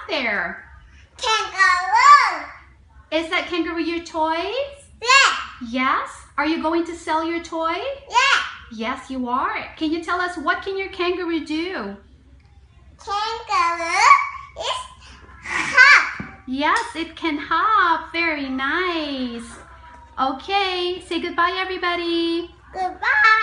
there? Kangaroo. Is that kangaroo your toy? Yeah. Yes? Are you going to sell your toy? Yeah. Yes, you are. Can you tell us, what can your kangaroo do? Kangaroo is hop. Yes, it can hop. Very nice. Okay, say goodbye, everybody. Goodbye.